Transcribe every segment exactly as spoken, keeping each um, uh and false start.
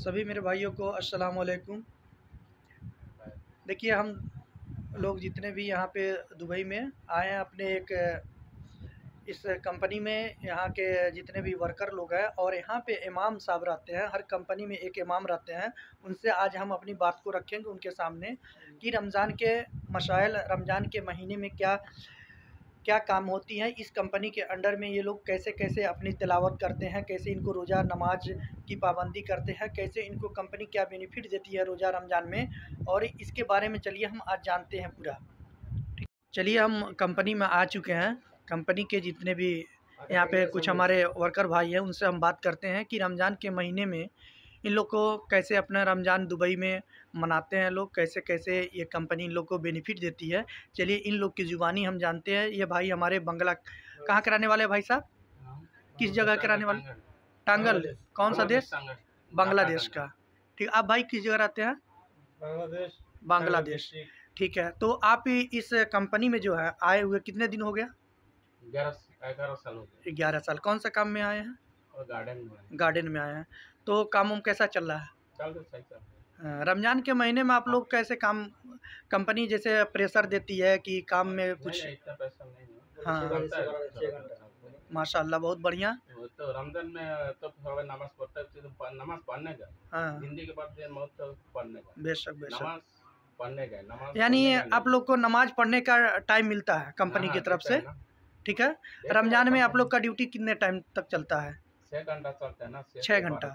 सभी मेरे भाइयों को अस्सलाम वालेकुम। देखिए, हम लोग जितने भी यहाँ पे दुबई में आए हैं अपने एक इस कंपनी में, यहाँ के जितने भी वर्कर लोग हैं और यहाँ पे इमाम साहब रहते हैं, हर कंपनी में एक इमाम रहते हैं। उनसे आज हम अपनी बात को रखेंगे उनके सामने कि रमज़ान के मसाइल, रमज़ान के महीने में क्या क्या काम होती हैं, इस कंपनी के अंडर में ये लोग कैसे कैसे अपनी तिलावत करते हैं, कैसे इनको रोज़ा नमाज की पाबंदी करते हैं, कैसे इनको कंपनी क्या बेनिफिट देती है रोज़ा रमज़ान में, और इसके बारे में चलिए हम आज जानते हैं पूरा। ठीक, चलिए हम कंपनी में आ चुके हैं। कंपनी के जितने भी यहाँ पे कुछ हमारे वर्कर भाई हैं उनसे हम बात करते हैं कि रमज़ान के महीने में इन लोग को कैसे अपना रमज़ान दुबई में मनाते हैं लोग, कैसे कैसे ये कंपनी इन लोग को बेनिफिट देती है। चलिए इन लोग की ज़ुबानी हम जानते हैं। ये भाई हमारे बंगला कहाँ के रहने वाले भाई साहब, किस जगह के रहने वाले? टांगल। कौन सा देश? बांग्लादेश का। ठीक, आप भाई किस जगह रहते हैं? बांग्लादेश। बांग्लादेश। ठीक है, तो आप इस कंपनी में जो है आए हुए कितने दिन हो गया? ग्यारह साल हो गए। ग्यारह साल। कौन सा काम में आए हैं? और गार्डन में। गार्डन में आए हैं। तो काम वाम कैसा चल रहा है? चल रहा सही चल रहा हाँ, रमज़ान के महीने में आप लोग कैसे काम, कंपनी जैसे प्रेशर देती है कि काम में कुछ? नहीं, इतना पैसा नहीं है। हाँ, माशाल्लाह बहुत बढ़िया। तो रमजान में तो थोड़ा नमाज पढ़ता है, तो नमाज पढ़ने का। हाँ, हिंदी के बाद मौत तो पढ़ने का। बेशक बेशक। नमाज पढ़ने का, नमाज यानी आप लोग को नमाज पढ़ने का टाइम मिलता है कंपनी की तरफ से? ठीक है। रमज़ान में आप लोग का ड्यूटी कितने टाइम तक चलता है? छः घंटा चलता है ना। छः घंटा।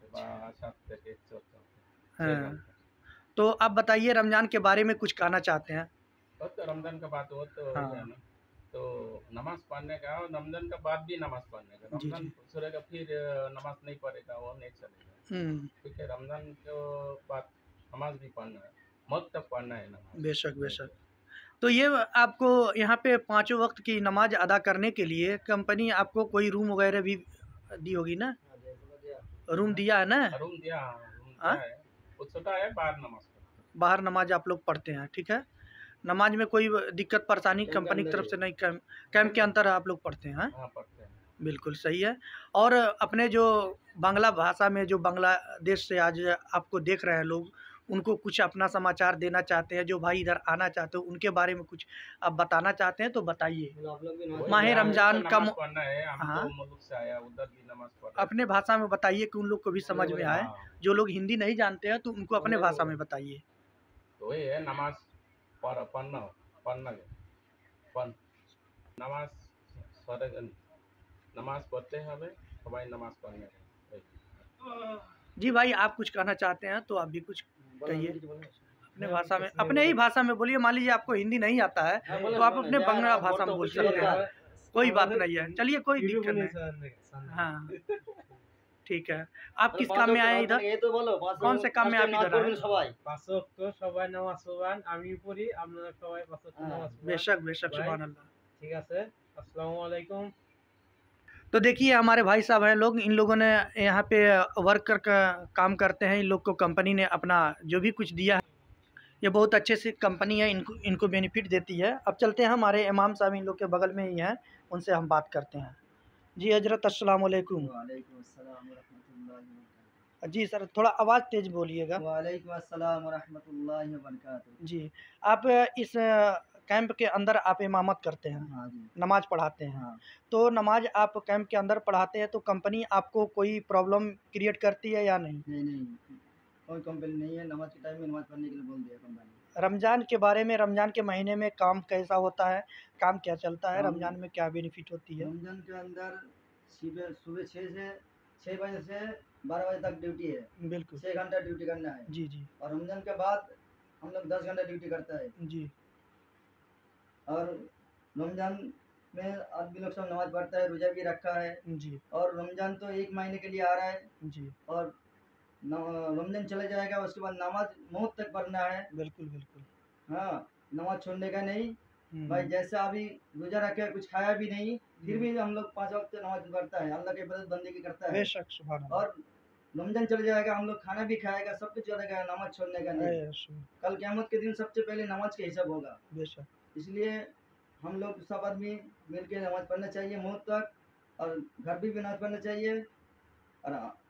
हाँ, तो आप बताइए रमज़ान के बारे में कुछ कहना चाहते हैं? तो रमजान का बात हो तो हाँ, है ना, तो नमाज पढ़ने का और रमजान का बाद भी नमाज पढ़ने का। जी रमजान जी। सूर्य का फिर नमाज नहीं पढ़ेगा, वो नहीं चलेगा। हम्म, ठीक है, रमजान के बाद नमाज भी पढ़ना है, मौत तक पढ़ना है नमाज। बेशक बेशक। तो ये आपको यहाँ पे पाँचों वक्त की नमाज अदा करने के लिए कंपनी आपको कोई रूम वगैरह भी दी होगी ना? रूम दिया है ना? रूम दिया, रूम हाँ, दिया है। वो छोटा है, बाहर नमाज पढ़ते बाहर नमाज आप लोग पढ़ते हैं। ठीक है, नमाज में कोई दिक्कत परेशानी कंपनी की तरफ से नहीं? कैंप कैंप के अंदर आप लोग पढ़ते हैं? हाँ? हैं। हाँ, पढ़ते हैं। बिल्कुल सही है। और अपने जो बांग्ला भाषा में जो बांग्लादेश से आज आपको देख रहे हैं लोग, उनको कुछ अपना समाचार देना चाहते हैं, जो भाई इधर आना चाहते हो उनके बारे में कुछ आप बताना चाहते हैं तो बताइए। माह रमज़ान का नमाज पढ़ना है, हम हाँ, तो मुल्क से आया, उधर भी नमाज पढ़। अपने भाषा में बताइए कि उन लोग को भी समझ में आए। जो लोग हिंदी नहीं जानते हैं तो उनको अपने भाषा में बताइए। तो वही है, नमाज पढ़ पढ़ना पढ़ना पढ़ नमाज सरे नमाज पढ़ते हैं हमें, हमारी नमाज पढ़ने का। जी भाई, आप कुछ कहना चाहते हैं तो आप भी कुछ कहिए अपने भाषा में, अपने ही भाषा में बोलिए। मान लीजिए आपको हिंदी नहीं आता है तो आप अपने बंगला भाषा में बोल सकते हैं, कोई बात नहीं है। चलिए, कोई दिक्कत नहीं। हाँ, ठीक है। आप किस काम में आए इधर? कौन से काम में आप इधर आए? बेशक बेशक, सुभान अल्लाह। ठीक है, अस्सलाम वालेकुम। तो देखिए हमारे भाई साहब हैं लोग, इन लोगों ने यहाँ पे वर्कर का काम करते हैं। इन लोग को कंपनी ने अपना जो भी कुछ दिया है, ये बहुत अच्छे से कंपनी है, इनको इनको बेनिफिट देती है। अब चलते हैं, हमारे इमाम साहब इन लोग के बगल में ही हैं, उनसे हम बात करते हैं। जी हजरत, अस्सलाम वालेकुम। जी सर, थोड़ा आवाज़ तेज़ बोलिएगा। वालेकुम अस्सलाम व रहमतुल्लाहि व बरकातुहू। जी, आप इस कैंप के अंदर आप इमामत करते हैं? हाँ जी। नमाज पढ़ाते हैं? हाँ। तो नमाज आप कैंप के अंदर पढ़ाते हैं तो कंपनी आपको कोई प्रॉब्लम क्रिएट करती है या नहीं? नहीं नहीं, कोई कंप्लेन नहीं है। नमाज के टाइम में नमाज पढ़ने के लिए बोल दिया कंपनी। रमज़ान के बारे में, रमज़ान के महीने में काम कैसा होता है, काम क्या चलता है, काम- रमज़ान में क्या बेनिफिट होती है? रमजान के अंदर सुबह सुबह छः से छः बजे से बारह बजे तक ड्यूटी है। बिल्कुल। छः घंटा ड्यूटी करना है। जी जी। और रमजान के बाद हम लोग दस घंटा ड्यूटी करता है। जी। और रमजान में आदमी लोग सब नमाज पढ़ता है, रोजा भी रखा है। जी और रमजान तो एक महीने के लिए आ रहा है। जी। और न- रमजान चले जाएगा, उसके बाद नमाज मौत तक पढ़ना है। बिल्कुल बिल्कुल। हाँ, नमाज छोड़ने का नहीं हम्म, भाई। जैसा अभी रोजा रखे, कुछ खाया भी नहीं, फिर भी हम लोग पाँच वक्त नमाज पढ़ता है, अल्लाह की इबादत बंदगी करता है। बेशक, सुभान अल्लाह। और रमजान चले जाएगा, हम लोग खाना भी खाएगा, सब कुछ चलेगा, नमाज छोड़ने का नहीं। बेशक कल क़यामत के दिन सबसे पहले नमाज का हिसाब होगा। बेशक। इसलिए हम लोग सब आदमी मिल के नमाज पढ़ना चाहिए मौत तक, और घर भी नमाज पढ़ना चाहिए। और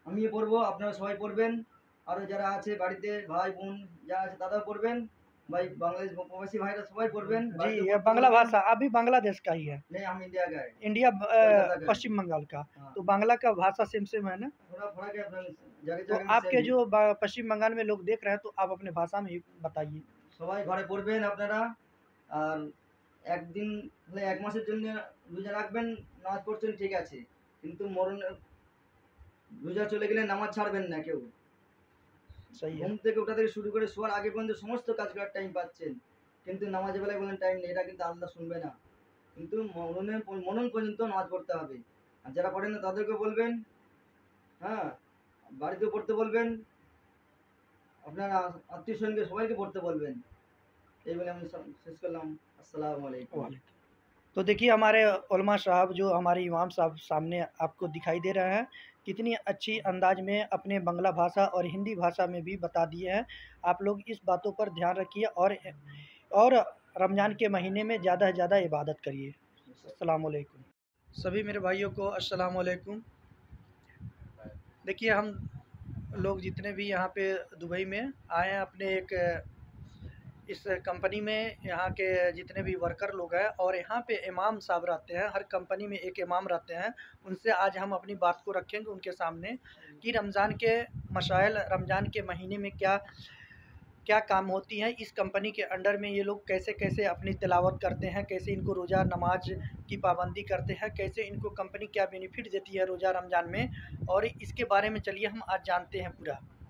আমি পড়বো, আপনারা সবাই পড়বেন, আর যারা আছে বাড়িতে ভাই বোন যারা আছে তারাও পড়বেন, भाई बांग्लादेश प्रवासी भाई सबाई पढ़बेन। जी, ये बांग्ला भाषा अभी बांग्लादेश का ही है। नहीं, हम इंडिया का है। इंडिया अ, कोलकाता का है। पश्चिम बंगाल का। हाँ। तो बांग्ला का भाषा सेम सेम है ना? थोड़ा फर्क है, अपना जगह तो जगह आपके जो बा- पश्चिम बंगाल में लोग देख रहे हैं तो आप अपने भाषा में ही बताइए। সবাই ঘরে পড়বেন আপনারা, আর একদিন মানে এক মাসের জন্য রোজা রাখবেন, নামাজ পড়ছেন ঠিক আছে, কিন্তু মরণ রোজা চলে গেলে নামাজ ছাড়বেন না কেউ। सही है। ঘুম থেকে ওঠা থেকে শুরু করে শোয়ার আগে পর্যন্ত সমস্ত কাজ করার টাইম পাচ্ছেন, কিন্তু নামাজের বেলায় বলেন টাইম নেই, এটা কিন্তু আল্লাহ শুনবে না। কিন্তু মননের মনন পর্যন্ত নামাজ পড়তে হবে। আর যারা পড়েন না তাদেরকে বলবেন, হ্যাঁ বাড়িতে পড়তে বলবেন, আপনার আত্মীয় স্বজনকে সবাইকে পড়তে বলবেন। এই বলে আমি শেষ করলাম। अस्सलाम वालेकुम। तो देखिए हमारे उलमा साहब जो हमारे इमाम साहब सामने आपको दिखाई दे रहे हैं, कितनी अच्छी अंदाज में अपने बांग्ला भाषा और हिंदी भाषा में भी बता दिए हैं। आप लोग इस बातों पर ध्यान रखिए और और रमज़ान के महीने में ज़्यादा से ज़्यादा इबादत करिए। अस्सलाम वालेकुम। सभी मेरे भाइयों को अस्सलाम वालेकुम। देखिए हम लोग जितने भी यहाँ पे दुबई में आए हैं अपने एक इस कंपनी में, यहाँ के जितने भी वर्कर लोग हैं और यहाँ पे इमाम साहब रहते हैं, हर कंपनी में एक इमाम रहते हैं। उनसे आज हम अपनी बात को रखेंगे उनके सामने कि रमज़ान के मसाइल, रमज़ान के महीने में क्या क्या काम होती हैं, इस कंपनी के अंडर में ये लोग कैसे कैसे अपनी तिलावत करते हैं, कैसे इनको रोज़ा नमाज की पाबंदी करते हैं, कैसे इनको कंपनी क्या बेनिफिट देती है रोज़ा रमज़ान में, और इसके बारे में चलिए हम आज जानते हैं पूरा।